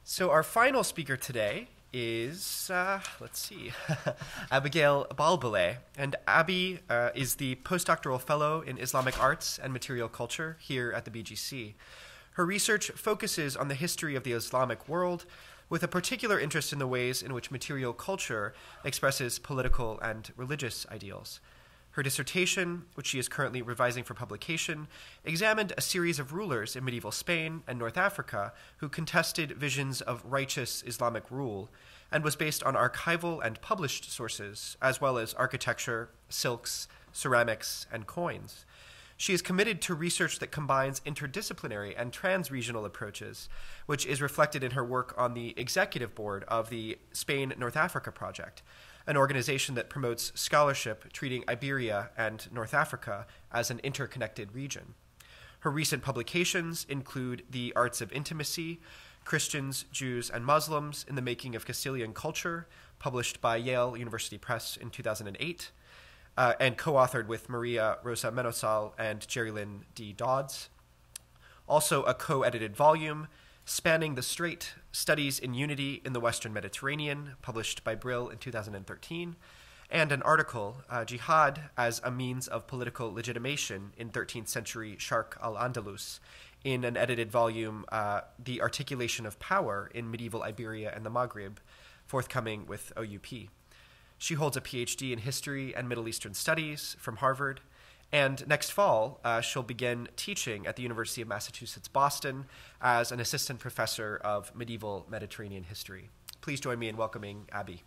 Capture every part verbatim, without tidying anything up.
So our final speaker today is, uh, let's see, Abigail Balbale. And Abby uh, is the postdoctoral fellow in Islamic arts and material culture here at the B G C. Her research focuses on the history of the Islamic world, with a particular interest in the ways in which material culture expresses political and religious ideals. Her dissertation, which she is currently revising for publication, examined a series of rulers in medieval Spain and North Africa who contested visions of righteous Islamic rule, and was based on archival and published sources, as well as architecture, silks, ceramics, and coins. She is committed to research that combines interdisciplinary and trans-regional approaches, which is reflected in her work on the executive board of the Spain-North Africa Project, an organization that promotes scholarship treating Iberia and North Africa as an interconnected region. Her recent publications include The Arts of Intimacy, Christians, Jews, and Muslims in the Making of Castilian Culture, published by Yale University Press in two thousand eight, uh, and co-authored with Maria Rosa Menosal and Jerry Lynn D. Dodds. Also a co-edited volume, Spanning the Strait, Studies in Unity in the Western Mediterranean, published by Brill in two thousand thirteen, and an article, uh, Jihad as a Means of Political Legitimation in thirteenth Century Sharq al-Andalus, in an edited volume, uh, The Articulation of Power in Medieval Iberia and the Maghreb, forthcoming with O U P. She holds a P H D in History and Middle Eastern Studies from Harvard, and next fall, uh, she'll begin teaching at the University of Massachusetts, Boston, as an assistant professor of medieval Mediterranean history. Please join me in welcoming Abby.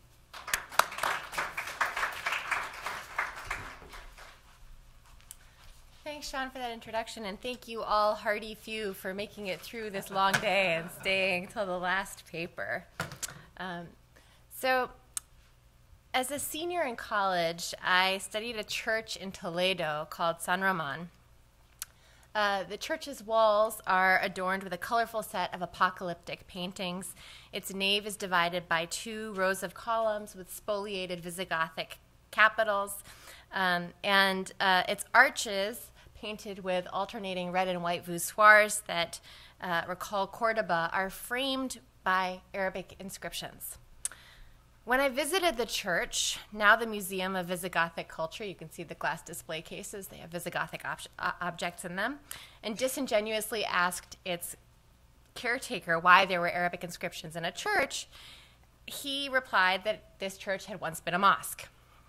Thanks, Sean, for that introduction, and thank you all, hardy few, for making it through this long day and staying till the last paper. Um, so, as a senior in college, I studied a church in Toledo called San Roman. Uh, the church's walls are adorned with a colorful set of apocalyptic paintings. Its nave is divided by two rows of columns with spoliated Visigothic capitals, um, and uh, its arches, painted with alternating red and white voussoirs that uh, recall Cordoba, are framed by Arabic inscriptions. When I visited the church, now the Museum of Visigothic Culture, you can see the glass display cases, they have Visigothic ob objects in them, and disingenuously asked its caretaker why there were Arabic inscriptions in a church, he replied that this church had once been a mosque.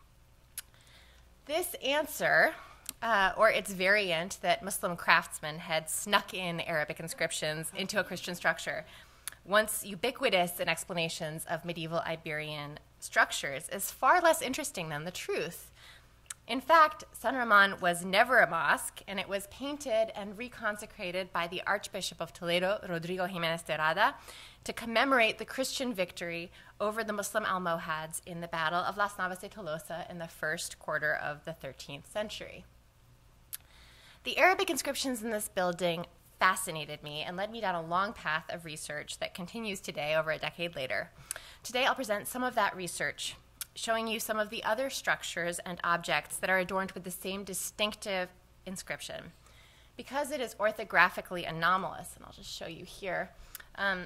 This answer, uh, or its variant, that Muslim craftsmen had snuck in Arabic inscriptions into a Christian structure, once ubiquitous in explanations of medieval Iberian structures, is far less interesting than the truth. In fact, San Roman was never a mosque, and it was painted and reconsecrated by the Archbishop of Toledo, Rodrigo Jimenez de Rada, to commemorate the Christian victory over the Muslim Almohads in the Battle of Las Navas de Tolosa in the first quarter of the thirteenth century. The Arabic inscriptions in this building fascinated me and led me down a long path of research that continues today, over a decade later. Today I'll present some of that research, showing you some of the other structures and objects that are adorned with the same distinctive inscription. Because it is orthographically anomalous, and I'll just show you here, um,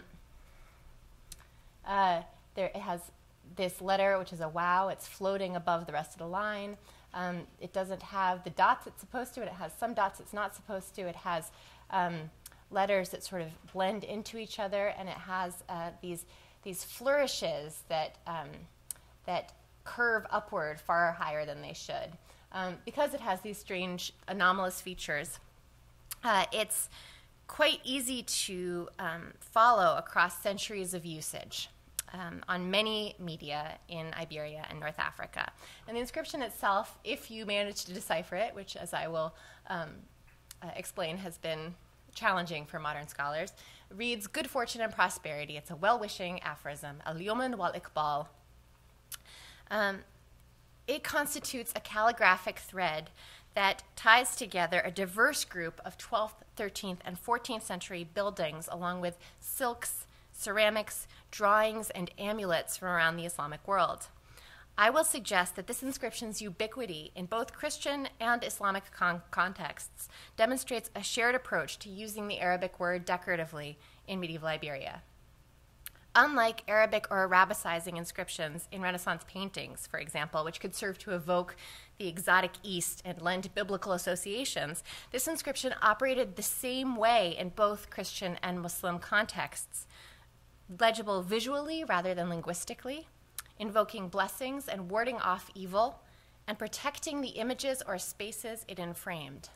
uh, there, it has this letter, which is a wow. It's floating above the rest of the line. Um, it doesn't have the dots it's supposed to, and it has some dots it's not supposed to. It has um, letters that sort of blend into each other, and it has uh, these, these flourishes that, um, that curve upward far higher than they should. Um, because it has these strange anomalous features, uh, it's quite easy to um, follow across centuries of usage um, on many media in Iberia and North Africa. And the inscription itself, if you manage to decipher it, which, as I will um, uh, explain, has been challenging for modern scholars, reads good fortune and prosperity. It's a well-wishing aphorism, al-Yuman wal-Iqbal. Um, it constitutes a calligraphic thread that ties together a diverse group of twelfth, thirteenth, and fourteenth century buildings, along with silks, ceramics, drawings, and amulets from around the Islamic world. I will suggest that this inscription's ubiquity in both Christian and Islamic con contexts demonstrates a shared approach to using the Arabic word decoratively in medieval Iberia. unlike Arabic or Arabicizing inscriptions in Renaissance paintings, for example, which could serve to evoke the exotic East and lend biblical associations, this inscription operated the same way in both Christian and Muslim contexts, legible visually rather than linguistically, invoking blessings and warding off evil, and protecting the images or spaces it enframed.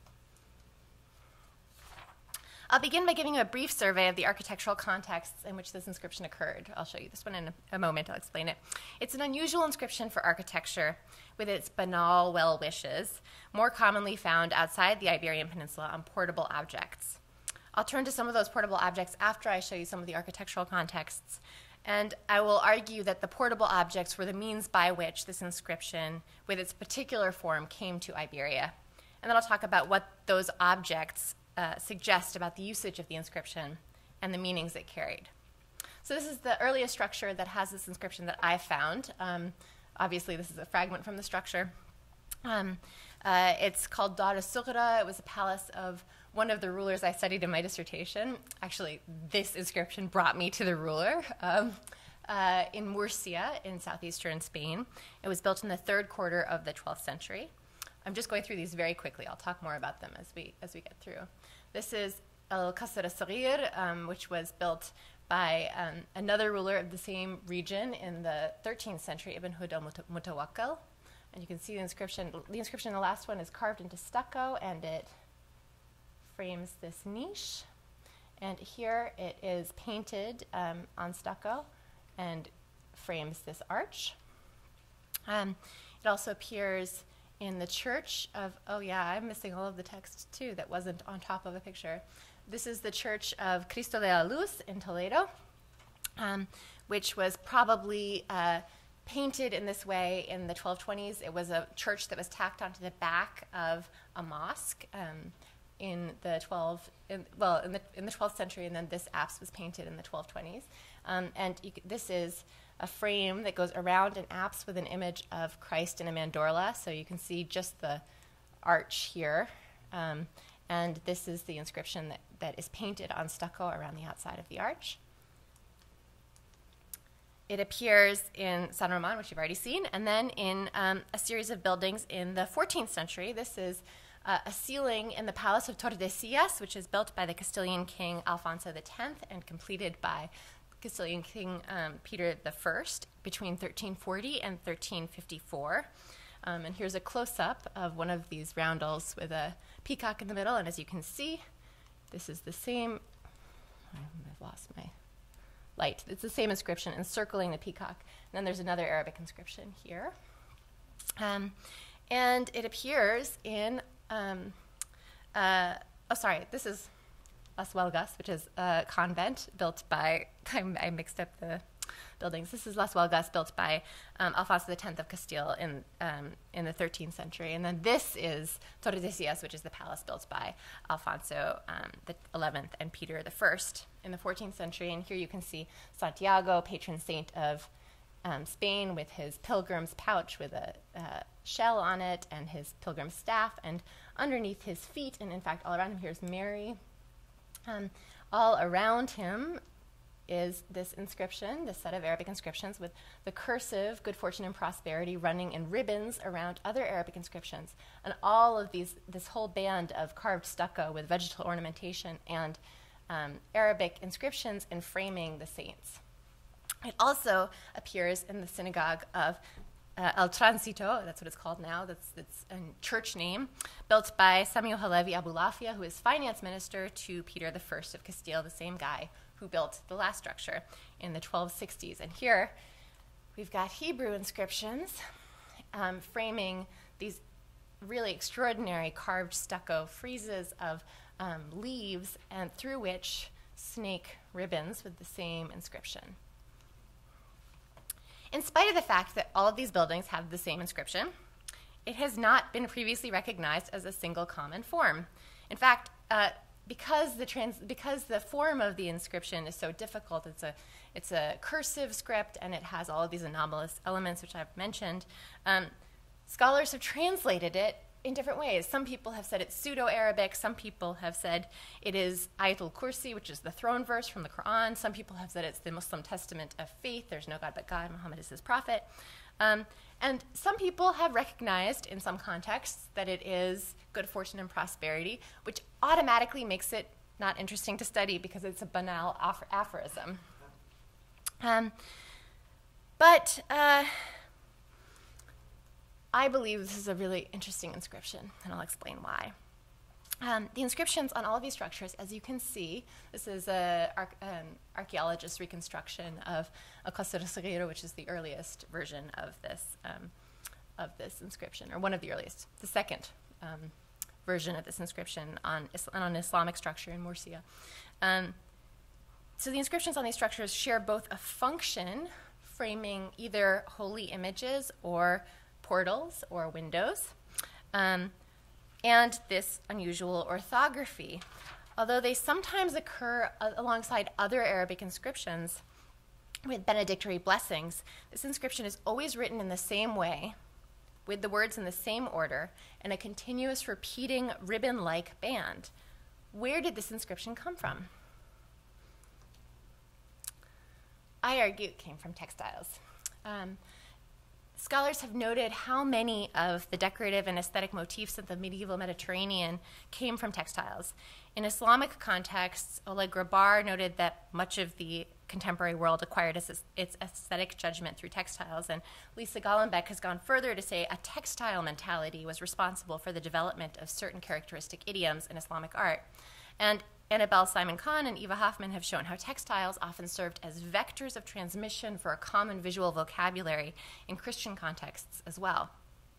I'll begin by giving you a brief survey of the architectural contexts in which this inscription occurred. I'll show you this one in a, a moment. I'll explain it. It's an unusual inscription for architecture with its banal well wishes, more commonly found outside the Iberian Peninsula on portable objects. I'll turn to some of those portable objects after I show you some of the architectural contexts, and I will argue that the portable objects were the means by which this inscription, with its particular form, came to Iberia. And then I'll talk about what those objects Uh, suggest about the usage of the inscription and the meanings it carried. So this is the earliest structure that has this inscription that I found. Um, obviously, this is a fragment from the structure. Um, uh, it's called Dar es-Sughra. It was a palace of one of the rulers I studied in my dissertation. Actually, this inscription brought me to the ruler um, uh, in Murcia in southeastern Spain. It was built in the third quarter of the twelfth century. I'm just going through these very quickly. I'll talk more about them as we as we get through. This is El Qasr al-Saghir, um, which was built by um, another ruler of the same region in the thirteenth century, Ibn Hud al-Mutawakkil. And you can see the inscription. The inscription in the last one is carved into stucco, and it frames this niche. And here it is painted um, on stucco and frames this arch. Um, it also appears in the church of, oh yeah, I'm missing all of the text too that wasn't on top of a picture. This is the church of Cristo de la Luz in Toledo, um, which was probably uh, painted in this way in the twelve twenties. It was a church that was tacked onto the back of a mosque um, in the twelve, in, well, in the in the twelfth century, and then this apse was painted in the twelve twenties. Um, and you c this is a frame that goes around an apse with an image of Christ in a mandorla. So you can see just the arch here. Um, and this is the inscription that, that is painted on stucco around the outside of the arch. It appears in San Roman, which you've already seen, and then in um, a series of buildings in the fourteenth century. This is uh, a ceiling in the Palace of Tordesillas, which is built by the Castilian king Alfonso the tenth and completed by Castilian King um, Peter the First between thirteen forty and thirteen fifty-four. Um, and here's a close-up of one of these roundels with a peacock in the middle. And as you can see, this is the same, I've lost my light. It's the same inscription encircling the peacock. And then there's another Arabic inscription here. Um, and it appears in, um, uh, oh, sorry, this is Las Huelgas, which is a convent built by, I mixed up the buildings. This is Las Huelgas, built by um, Alfonso the tenth of Castile in um, in the thirteenth century. And then this is Tordesillas, which is the palace built by Alfonso um, the eleventh and Peter the First in the fourteenth century. And here you can see Santiago, patron saint of um, Spain, with his pilgrim's pouch with a uh, shell on it and his pilgrim's staff. And underneath his feet, and in fact all around him, here's Mary. Um, all around him is this inscription, this set of Arabic inscriptions with the cursive good fortune and prosperity running in ribbons around other Arabic inscriptions. And all of these, this whole band of carved stucco with vegetal ornamentation and um, Arabic inscriptions enframing the saints. It also appears in the synagogue of Uh, El Transito, that's what it's called now, that's, that's a church name, built by Samuel Halevi Abulafia, who is finance minister to Peter the First of Castile, the same guy who built the last structure in the twelve sixties. And here we've got Hebrew inscriptions um, framing these really extraordinary carved stucco friezes of um, leaves, and through which snake ribbons with the same inscription. In spite of the fact that all of these buildings have the same inscription, it has not been previously recognized as a single common form. In fact, uh, because the trans because the form of the inscription is so difficult, it's a it's a cursive script and it has all of these anomalous elements which I've mentioned. Um, scholars have translated it in different ways. Some people have said it's Pseudo-Arabic. Some people have said it is Ayatul Kursi, which is the throne verse from the Quran. Some people have said it's the Muslim testament of faith. There's no God but God. Muhammad is his prophet. Um, and some people have recognized in some contexts that it is good fortune and prosperity, which automatically makes it not interesting to study because it's a banal aph- aphorism. Um, but uh, I believe this is a really interesting inscription, and I'll explain why. Um, the inscriptions on all of these structures, as you can see, this is an arch- um, archaeologist's reconstruction of Al-Qasr al-Saghir, which is the earliest version of this, um, of this inscription, or one of the earliest, the second um, version of this inscription on, is- on an Islamic structure in Murcia. Um, so the inscriptions on these structures share both a function, framing either holy images or portals or windows, um, and this unusual orthography. Although they sometimes occur uh, alongside other Arabic inscriptions with benedictory blessings, this inscription is always written in the same way, with the words in the same order, in a continuous repeating ribbon-like band. Where did this inscription come from? I argue it came from textiles. Um, Scholars have noted how many of the decorative and aesthetic motifs of the medieval Mediterranean came from textiles. In Islamic contexts, Oleg Grabar noted that much of the contemporary world acquired its, its aesthetic judgment through textiles, and Lisa Gollenbeck has gone further to say a textile mentality was responsible for the development of certain characteristic idioms in Islamic art. And Annabelle Simon Kahn and Eva Hoffman have shown how textiles often served as vectors of transmission for a common visual vocabulary in Christian contexts as well.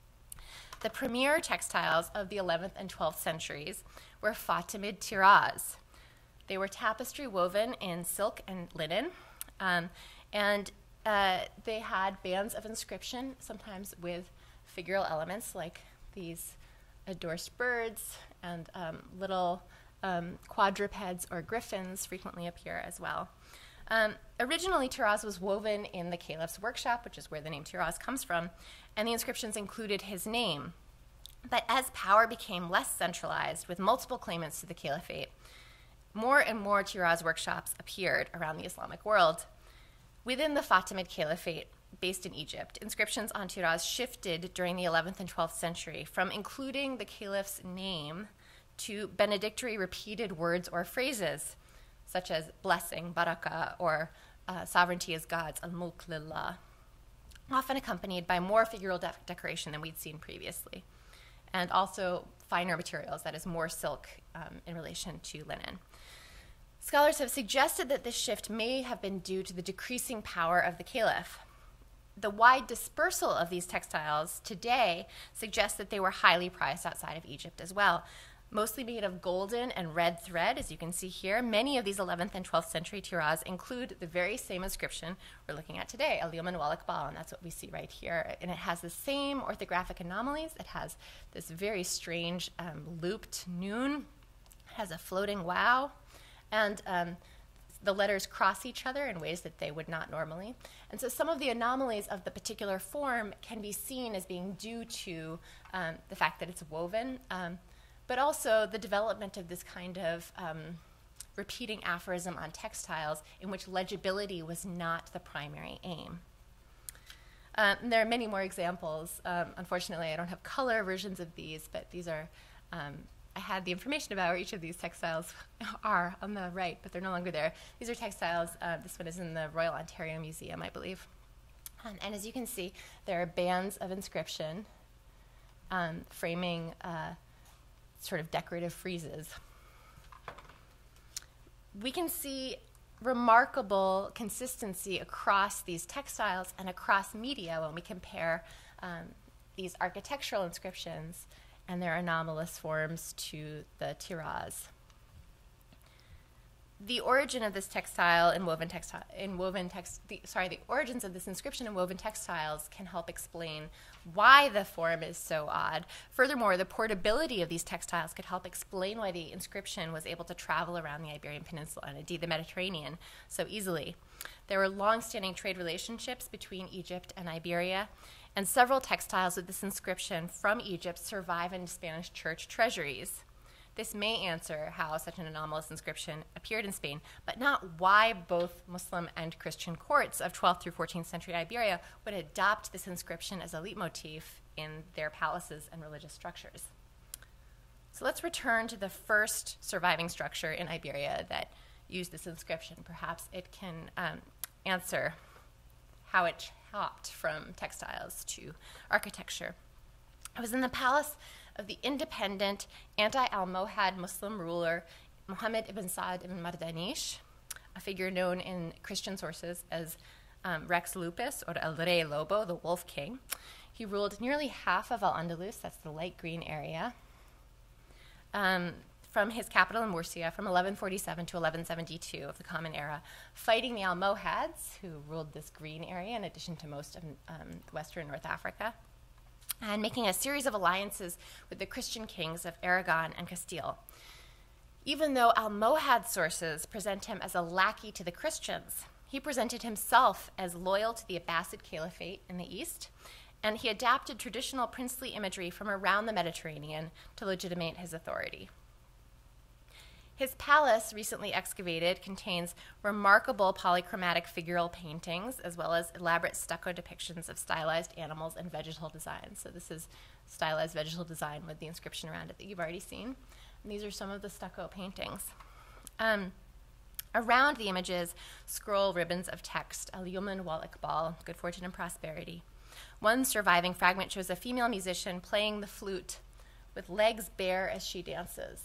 The premier textiles of the eleventh and twelfth centuries were Fatimid tiraz. They were tapestry woven in silk and linen, um, and uh, they had bands of inscription, sometimes with figural elements like these adorsed birds and um, little Um, quadrupeds or griffins frequently appear as well. Um, originally, tiraz was woven in the caliph's workshop, which is where the name tiraz comes from, and the inscriptions included his name. But as power became less centralized, with multiple claimants to the caliphate, more and more tiraz workshops appeared around the Islamic world. Within the Fatimid Caliphate, based in Egypt, inscriptions on tiraz shifted during the eleventh and twelfth century from including the caliph's name to benedictory repeated words or phrases, such as blessing, barakah, or uh, sovereignty is God's, al-mulk lillah, often accompanied by more figural de- decoration than we'd seen previously, and also finer materials, that is more silk um, in relation to linen. Scholars have suggested that this shift may have been due to the decreasing power of the caliph. The wide dispersal of these textiles today suggests that they were highly prized outside of Egypt as well. Mostly made of golden and red thread, as you can see here. Many of these eleventh and twelfth century tiraz include the very same inscription we're looking at today, Al-Yaman wal Iqbal, and that's what we see right here. And it has the same orthographic anomalies. It has this very strange um, looped noon. It has a floating wow. And um, the letters cross each other in ways that they would not normally. And so some of the anomalies of the particular form can be seen as being due to um, the fact that it's woven, um, but also the development of this kind of um, repeating aphorism on textiles in which legibility was not the primary aim. Um, there are many more examples. Um, unfortunately, I don't have color versions of these, but these are, um, I had the information about where each of these textiles are on the right, but they're no longer there. These are textiles. Uh, this one is in the Royal Ontario Museum, I believe. Um, and as you can see, there are bands of inscription um, framing uh, sort of decorative friezes. We can see remarkable consistency across these textiles and across media when we compare um, these architectural inscriptions and their anomalous forms to the tiraz. The origin of this textile in woven textile in woven text the, sorry the origins of this inscription in woven textiles can help explain why the form is so odd. Furthermore, the portability of these textiles could help explain why the inscription was able to travel around the Iberian Peninsula and indeed the Mediterranean so easily. There were long-standing trade relationships between Egypt and Iberia, and several textiles with this inscription from Egypt survive in Spanish church treasuries. This may answer how such an anomalous inscription appeared in Spain, but not why both Muslim and Christian courts of twelfth through fourteenth century Iberia would adopt this inscription as a leitmotif in their palaces and religious structures. So let's return to the first surviving structure in Iberia that used this inscription. Perhaps it can um, answer how it hopped from textiles to architecture. It was in the palace of the independent anti-Almohad Muslim ruler Muhammad ibn Sa'd ibn Mardanish, a figure known in Christian sources as um, Rex Lupus, or El Rey Lobo, the Wolf King. He ruled nearly half of Al-Andalus, that's the light green area, um, from his capital in Murcia from eleven forty-seven to eleven seventy-two of the Common Era, fighting the Almohads, who ruled this green area in addition to most of um, western North Africa, and making a series of alliances with the Christian kings of Aragon and Castile. Even though Almohad sources present him as a lackey to the Christians, he presented himself as loyal to the Abbasid Caliphate in the east, and he adapted traditional princely imagery from around the Mediterranean to legitimate his authority. His palace, recently excavated, contains remarkable polychromatic figural paintings, as well as elaborate stucco depictions of stylized animals and vegetal designs. So this is stylized vegetal design with the inscription around it that you've already seen. And these are some of the stucco paintings. Um, around the images scroll ribbons of text, Al-Yuman wal-Iqbal, good fortune and prosperity. One surviving fragment shows a female musician playing the flute with legs bare as she dances.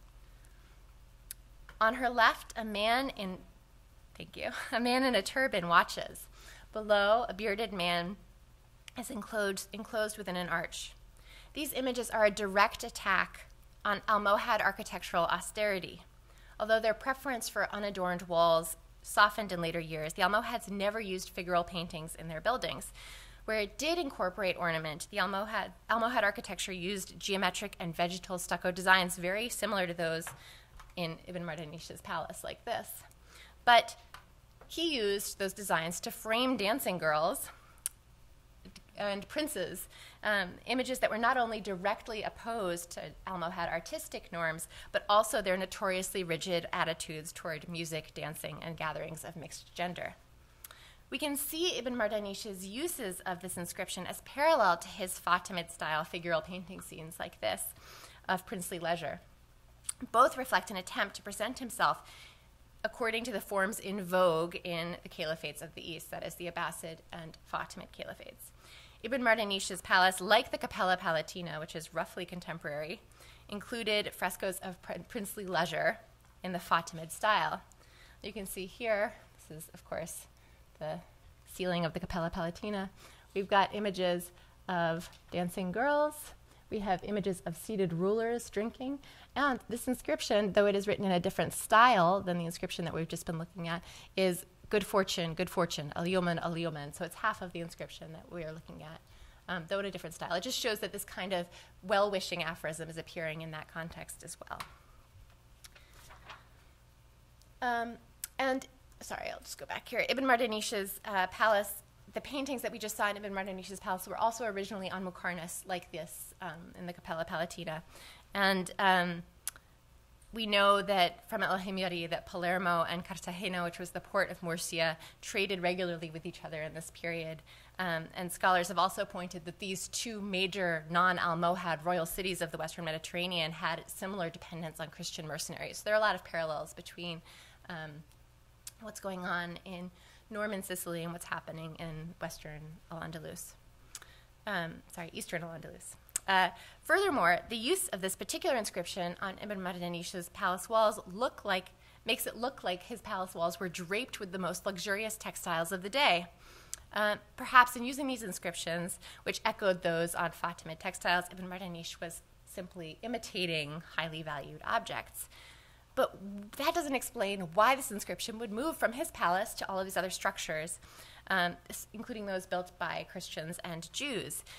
On her left, a man in, thank you, a man in a turban watches. Below, a bearded man is enclosed, enclosed within an arch. These images are a direct attack on Almohad architectural austerity. Although their preference for unadorned walls softened in later years, the Almohads never used figural paintings in their buildings. Where it did incorporate ornament, the Almohad, Almohad architecture used geometric and vegetal stucco designs very similar to those in Ibn Mardanish's palace, like this. But he used those designs to frame dancing girls and princes, um, images that were not only directly opposed to Almohad artistic norms, but also their notoriously rigid attitudes toward music, dancing, and gatherings of mixed gender. We can see Ibn Mardanish's uses of this inscription as parallel to his Fatimid-style figural painting scenes like this of princely leisure. Both reflect an attempt to present himself according to the forms in vogue in the caliphates of the East, that is, the Abbasid and Fatimid caliphates. Ibn Mardanish's palace, like the Cappella Palatina, which is roughly contemporary, included frescoes of pr- princely leisure in the Fatimid style. You can see here, this is, of course, the ceiling of the Cappella Palatina. We've got images of dancing girls. We have images of seated rulers drinking. And this inscription, though it is written in a different style than the inscription that we've just been looking at, is good fortune, good fortune, al-yuman, al-yuman. So it's half of the inscription that we are looking at, um, though in a different style. It just shows that this kind of well-wishing aphorism is appearing in that context as well. Um, and, sorry, I'll just go back here. Ibn Mardanish's uh, palace, the paintings that we just saw in Ibn Mardanish's palace were also originally on Muqarnas, like this um, in the Cappella Palatina. And um, we know that from Al-Himyari that Palermo and Cartagena, which was the port of Murcia, traded regularly with each other in this period. Um, and scholars have also pointed that these two major non-Almohad royal cities of the Western Mediterranean had similar dependence on Christian mercenaries. So there are a lot of parallels between um, what's going on in Norman Sicily and what's happening in Western Al-Andalus. Um, sorry, Eastern Al-Andalus. Uh, furthermore, the use of this particular inscription on Ibn Mardanish's palace walls look like, makes it look like his palace walls were draped with the most luxurious textiles of the day. Uh, perhaps in using these inscriptions, which echoed those on Fatimid textiles, Ibn Mardanish was simply imitating highly valued objects. But that doesn't explain why this inscription would move from his palace to all of these other structures, um, including those built by Christians and Jews.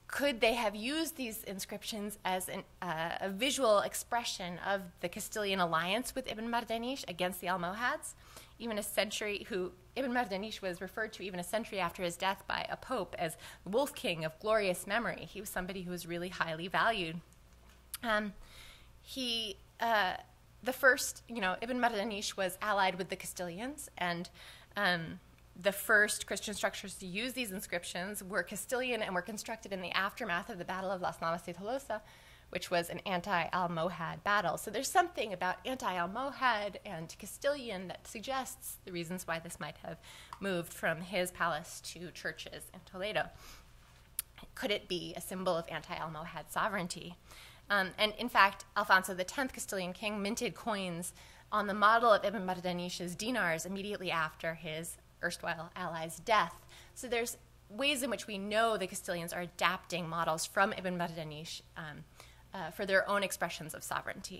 could they have used these inscriptions as an, uh, a visual expression of the Castilian alliance with Ibn Mardanish against the Almohads? Even a century, who Ibn Mardanish was referred to even a century after his death by a pope as the Wolf King of glorious memory. He was somebody who was really highly valued. Um, he, uh, the first, you know, Ibn Mardanish was allied with the Castilians, and um, the first Christian structures to use these inscriptions were Castilian and were constructed in the aftermath of the Battle of Las Navas de Tolosa, which was an anti-Almohad battle. So there's something about anti-Almohad and Castilian that suggests the reasons why this might have moved from his palace to churches in Toledo. Could it be a symbol of anti-Almohad sovereignty? Um, and in fact, Alfonso the tenth, Castilian king, minted coins on the model of Ibn Mardanish's dinars immediately after his erstwhile ally's death. So there's ways in which we know the Castilians are adapting models from Ibn Mardanish um, uh, for their own expressions of sovereignty.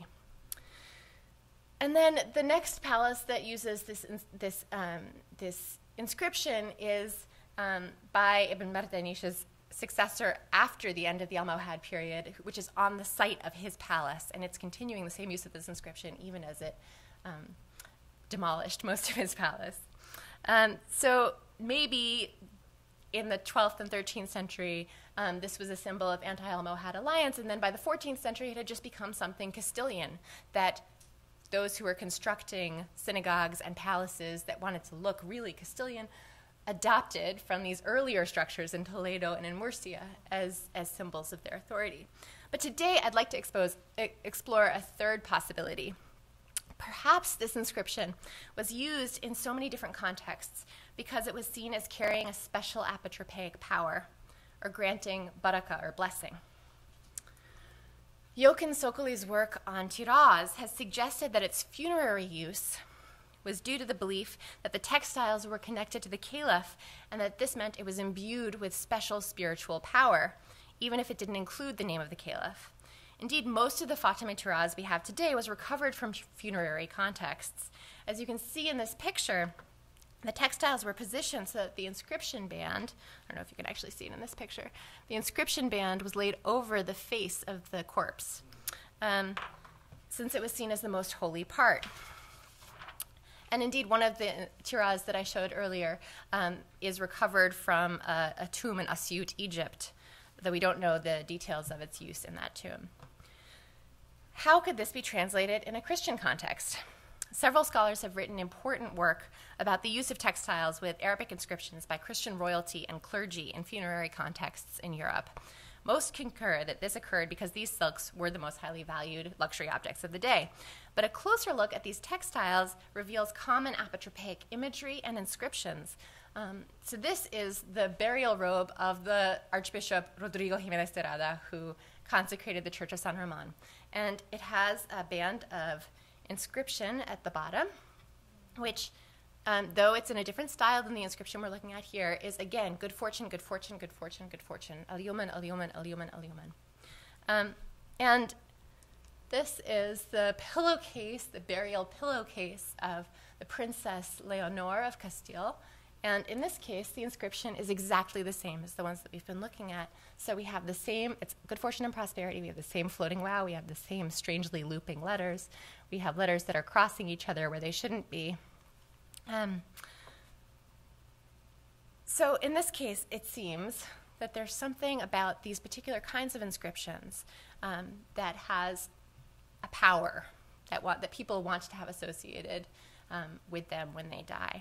And then the next palace that uses this, this, um, this inscription is um, by Ibn Mardanish's successor after the end of the Almohad period, which is on the site of his palace, and it's continuing the same use of this inscription even as it um, demolished most of his palace. Um, so maybe in the twelfth and thirteenth century, um, this was a symbol of anti-Almohad alliance, and then by the fourteenth century, it had just become something Castilian, that those who were constructing synagogues and palaces that wanted to look really Castilian adopted from these earlier structures in Toledo and in Murcia as, as symbols of their authority. But today, I'd like to expose, e- explore a third possibility. Perhaps this inscription was used in so many different contexts because it was seen as carrying a special apotropaic power, or granting baraka, or blessing. Jochen Sokoli's work on Tiraz has suggested that its funerary use was due to the belief that the textiles were connected to the caliph and that this meant it was imbued with special spiritual power, even if it didn't include the name of the caliph. Indeed, most of the Fatimid Tiraz we have today was recovered from funerary contexts. As you can see in this picture, the textiles were positioned so that the inscription band, I don't know if you can actually see it in this picture, the inscription band was laid over the face of the corpse, um, since it was seen as the most holy part. And indeed, one of the tiraz that I showed earlier um, is recovered from a, a tomb in Asyut, Egypt, though we don't know the details of its use in that tomb. How could this be translated in a Christian context? Several scholars have written important work about the use of textiles with Arabic inscriptions by Christian royalty and clergy in funerary contexts in Europe. Most concur that this occurred because these silks were the most highly valued luxury objects of the day. But a closer look at these textiles reveals common apotropaic imagery and inscriptions. Um, so this is the burial robe of the Archbishop Rodrigo Jimenez de Rada, who consecrated the Church of San Roman. And it has a band of inscription at the bottom, which, um, though it's in a different style than the inscription we're looking at here, is again, good fortune, good fortune, good fortune, good fortune, al-yuman, al-yuman, al-yuman, al-yuman. Um, and this is the pillowcase, the burial pillowcase of the Princess Leonor of Castile. And in this case, the inscription is exactly the same as the ones that we've been looking at. So we have the same, it's good fortune and prosperity. We have the same floating wow. We have the same strangely looping letters. We have letters that are crossing each other where they shouldn't be. Um, so in this case, it seems that there's something about these particular kinds of inscriptions um, that has a power that, wa- that people want to have associated um, with them when they die.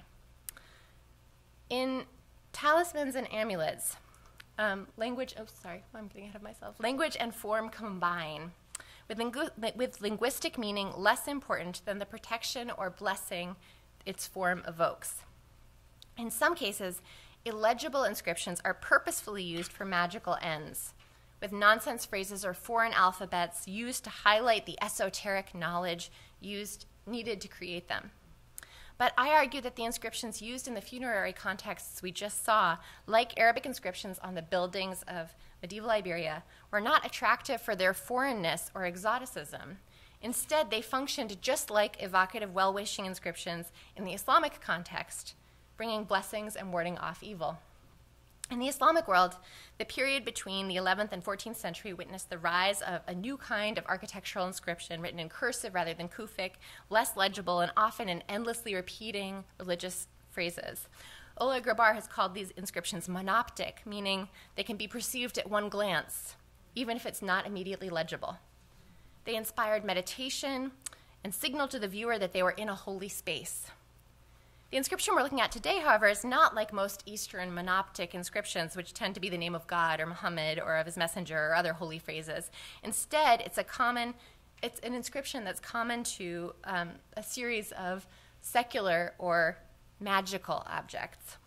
In talismans and amulets, um, language, oh, sorry, I'm getting ahead of myself. Language and form combine, with, lingu- with linguistic meaning less important than the protection or blessing its form evokes. In some cases, illegible inscriptions are purposefully used for magical ends, with nonsense phrases or foreign alphabets used to highlight the esoteric knowledge used needed to create them. But I argue that the inscriptions used in the funerary contexts we just saw, like Arabic inscriptions on the buildings of medieval Iberia, were not attractive for their foreignness or exoticism. Instead, they functioned just like evocative well-wishing inscriptions in the Islamic context, bringing blessings and warding off evil. In the Islamic world, the period between the eleventh and fourteenth century witnessed the rise of a new kind of architectural inscription written in cursive rather than Kufic, less legible and often in endlessly repeating religious phrases. Oleg Grabar has called these inscriptions monoptic, meaning they can be perceived at one glance, even if it's not immediately legible. They inspired meditation and signaled to the viewer that they were in a holy space. The inscription we're looking at today, however, is not like most Eastern monoptic inscriptions, which tend to be the name of God or Muhammad or of his messenger or other holy phrases. Instead, it's a common, it's an inscription that's common to um, a series of secular or magical objects.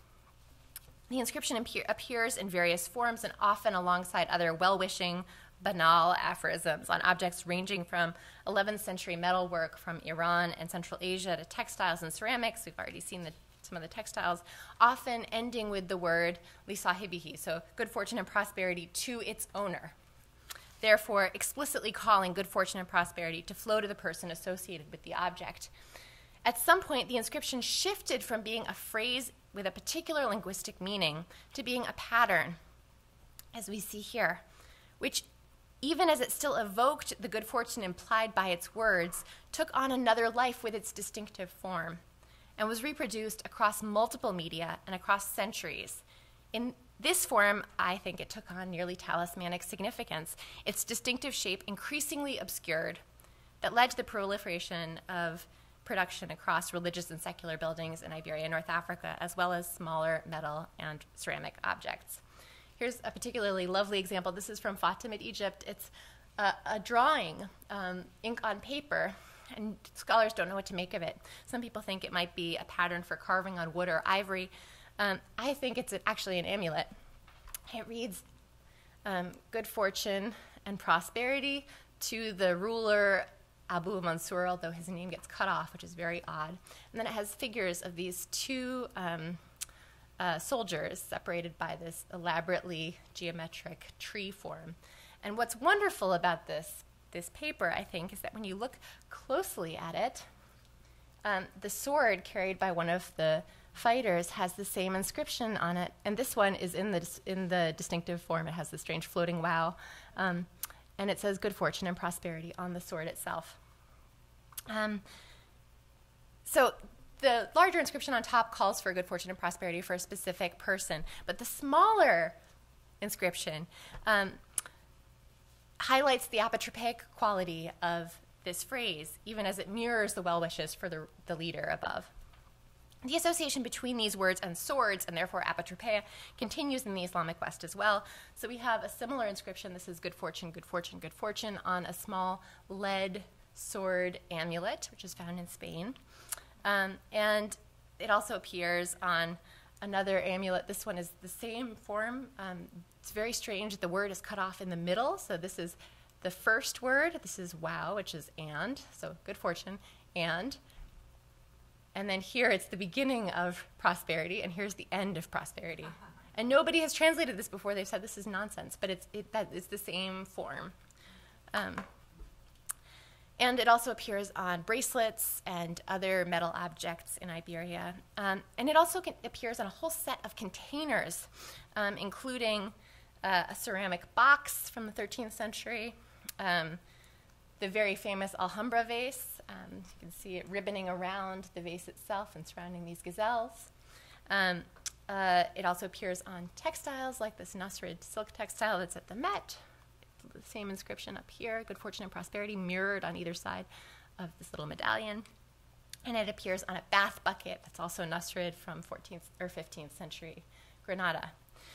The inscription appear, appears in various forms and often alongside other well-wishing, banal aphorisms on objects ranging from eleventh century metalwork from Iran and Central Asia to textiles and ceramics. We've already seen the, some of the textiles, often ending with the word li sahibihi, so good fortune and prosperity to its owner. Therefore, explicitly calling good fortune and prosperity to flow to the person associated with the object. At some point, the inscription shifted from being a phrase with a particular linguistic meaning to being a pattern, as we see here, which, even as it still evoked the good fortune implied by its words, took on another life with its distinctive form and was reproduced across multiple media and across centuries. In this form, I think it took on nearly talismanic significance, its distinctive shape increasingly obscured, that led to the proliferation of production across religious and secular buildings in Iberia and North Africa, as well as smaller metal and ceramic objects. Here's a particularly lovely example. This is from Fatimid, Egypt. It's a, a drawing, um, ink on paper, and scholars don't know what to make of it. Some people think it might be a pattern for carving on wood or ivory. Um, I think it's actually an amulet. It reads, um, good fortune and prosperity to the ruler Abu Mansur, although his name gets cut off, which is very odd. And then it has figures of these two um, uh, soldiers separated by this elaborately geometric tree form. And what's wonderful about this, this paper, I think, is that when you look closely at it, um, the sword carried by one of the fighters has the same inscription on it, and this one is in the, in the distinctive form. It has the strange floating wow. Um, And it says good fortune and prosperity on the sword itself. Um, so the larger inscription on top calls for good fortune and prosperity for a specific person, but the smaller inscription um, highlights the apotropaic quality of this phrase, even as it mirrors the well wishes for the, the leader above. The association between these words and swords, and therefore apotropeia, continues in the Islamic West as well. So we have a similar inscription. This is good fortune, good fortune, good fortune on a small lead sword amulet, which is found in Spain. Um, and it also appears on another amulet. This one is the same form. Um, it's very strange. The word is cut off in the middle. So this is the first word. This is wow, which is and. So good fortune, and. And then here it's the beginning of prosperity, and here's the end of prosperity. And nobody has translated this before. They've said this is nonsense, but it's, it, that, it's the same form. Um, and it also appears on bracelets and other metal objects in Iberia. Um, and it also can, appears on a whole set of containers, um, including uh, a ceramic box from the thirteenth century, um, the very famous Alhambra vase. Um, you can see it ribboning around the vase itself and surrounding these gazelles. Um, uh, it also appears on textiles like this Nasrid silk textile that's at the Met. The same inscription up here, good fortune and prosperity, mirrored on either side of this little medallion. And it appears on a bath bucket that's also Nasrid from fourteenth or fifteenth century Granada.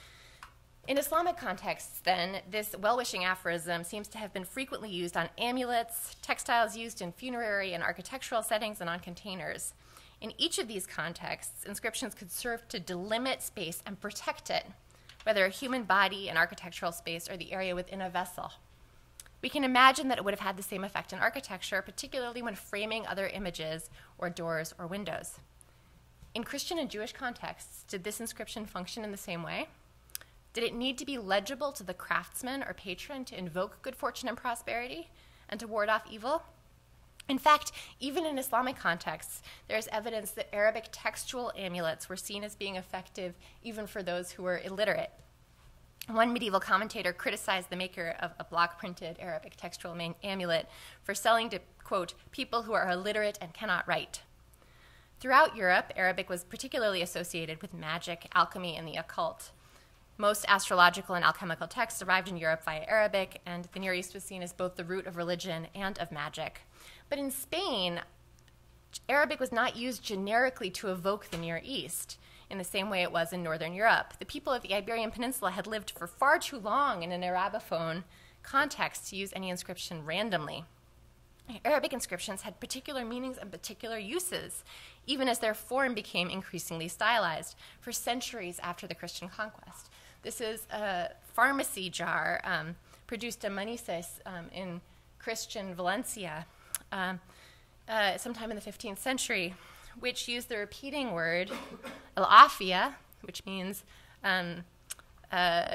In Islamic contexts, then, this well-wishing aphorism seems to have been frequently used on amulets, textiles used in funerary and architectural settings, and on containers. In each of these contexts, inscriptions could serve to delimit space and protect it, whether a human body, an architectural space, or the area within a vessel. We can imagine that it would have had the same effect in architecture, particularly when framing other images or doors or windows. In Christian and Jewish contexts, did this inscription function in the same way? Did it need to be legible to the craftsman or patron to invoke good fortune and prosperity and to ward off evil? In fact, even in Islamic contexts, there's evidence that Arabic textual amulets were seen as being effective even for those who were illiterate. One medieval commentator criticized the maker of a block-printed Arabic textual man- amulet for selling to, quote, people who are illiterate and cannot write. Throughout Europe, Arabic was particularly associated with magic, alchemy, and the occult. Most astrological and alchemical texts arrived in Europe via Arabic, and the Near East was seen as both the root of religion and of magic. But in Spain, Arabic was not used generically to evoke the Near East in the same way it was in Northern Europe. The people of the Iberian Peninsula had lived for far too long in an Arabophone context to use any inscription randomly. Arabic inscriptions had particular meanings and particular uses, even as their form became increasingly stylized for centuries after the Christian conquest. This is a pharmacy jar um, produced in Manises um, in Christian Valencia um, uh, sometime in the fifteenth century, which used the repeating word al-afia, which means um, uh,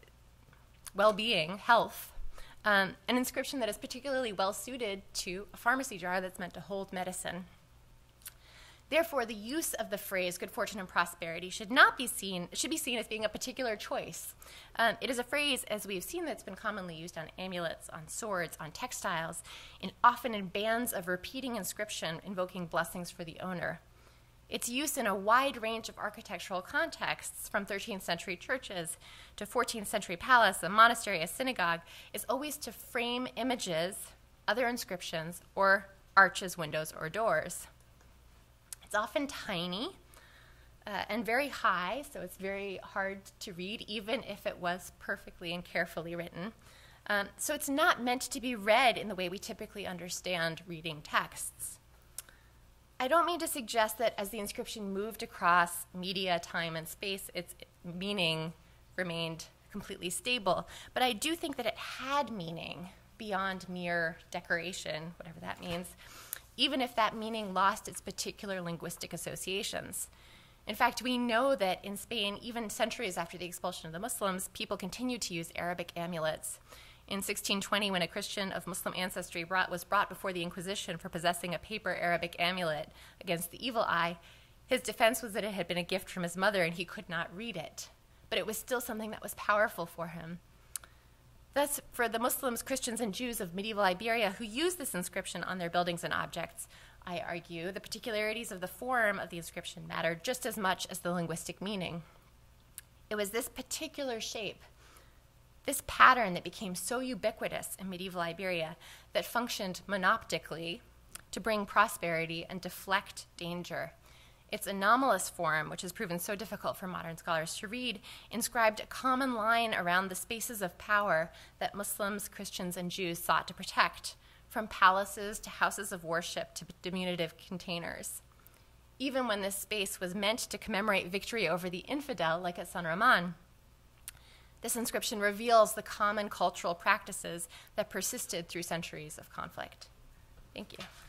well-being, health, um, an inscription that is particularly well-suited to a pharmacy jar that's meant to hold medicine. Therefore, the use of the phrase good fortune and prosperity should not be seen, should be seen as being a particular choice. Um, it is a phrase, as we've seen, that's been commonly used on amulets, on swords, on textiles, and often in bands of repeating inscription invoking blessings for the owner. Its use in a wide range of architectural contexts, from thirteenth century churches to fourteenth century palace, a monastery, a synagogue, is always to frame images, other inscriptions, or arches, windows, or doors. It's often tiny uh, and very high, so it's very hard to read, even if it was perfectly and carefully written. Um, so it's not meant to be read in the way we typically understand reading texts. I don't mean to suggest that as the inscription moved across media, time, and space, its meaning remained completely stable, but I do think that it had meaning beyond mere decoration, whatever that means, even if that meaning lost its particular linguistic associations. In fact, we know that in Spain, even centuries after the expulsion of the Muslims, people continued to use Arabic amulets. In sixteen twenty, when a Christian of Muslim ancestry brought, was brought before the Inquisition for possessing a paper Arabic amulet against the evil eye, his defense was that it had been a gift from his mother and he could not read it. But it was still something that was powerful for him. Thus, for the Muslims, Christians, and Jews of medieval Iberia who used this inscription on their buildings and objects, I argue, the particularities of the form of the inscription mattered just as much as the linguistic meaning. It was this particular shape, this pattern that became so ubiquitous in medieval Iberia that functioned monoptically to bring prosperity and deflect danger. Its anomalous form, which has proven so difficult for modern scholars to read, inscribed a common line around the spaces of power that Muslims, Christians, and Jews sought to protect, from palaces to houses of worship to diminutive containers. Even when this space was meant to commemorate victory over the infidel, like at San Ramon, this inscription reveals the common cultural practices that persisted through centuries of conflict. Thank you.